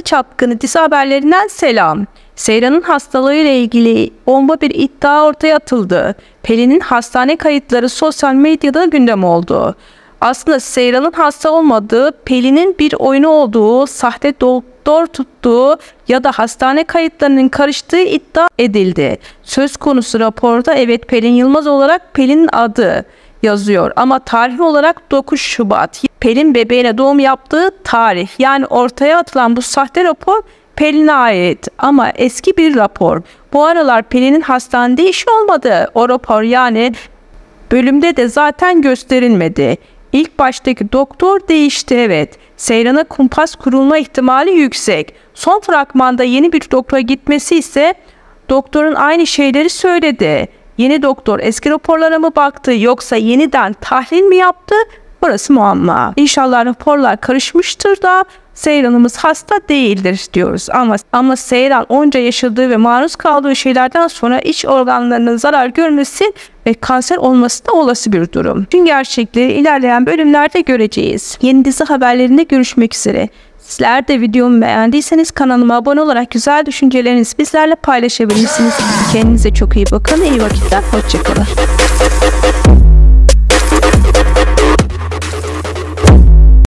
Yalı Çapkını dizi haberlerinden selam. Seyran'ın hastalığıyla ilgili bomba bir iddia ortaya atıldı. Pelin'in hastane kayıtları sosyal medyada gündem oldu. Aslında Seyran'ın hasta olmadığı, Pelin'in bir oyunu olduğu, sahte doktor tuttuğu ya da hastane kayıtlarının karıştığı iddia edildi. Söz konusu raporda evet Pelin Yılmaz olarak Pelin'in adı yazıyor ama tarih olarak 9 Şubat. Pelin bebeğine doğum yaptığı tarih, yani ortaya atılan bu sahte rapor Pelin'e ait ama eski bir rapor. Bu aralar Pelin'in hastanede işi olmadı. O rapor yani bölümde de zaten gösterilmedi. İlk baştaki doktor değişti evet. Seyran'a kumpas kurulma ihtimali yüksek. Son fragmanda yeni bir doktora gitmesi ise doktorun aynı şeyleri söyledi. Yeni doktor eski raporlara mı baktı yoksa yeniden tahlil mi yaptı? Burası muamma. İnşallah raporlar karışmıştır da Seyran'ımız hasta değildir diyoruz. Ama Seyran onca yaşadığı ve maruz kaldığı şeylerden sonra iç organlarının zarar görmesi ve kanser olması da olası bir durum. Tüm gerçekleri ilerleyen bölümlerde göreceğiz. Yeni dizi haberlerinde görüşmek üzere. Sizler de videomu beğendiyseniz kanalıma abone olarak güzel düşüncelerinizi bizlerle paylaşabilirsiniz. Kendinize çok iyi bakın. İyi vakitler. Hoşçakalın.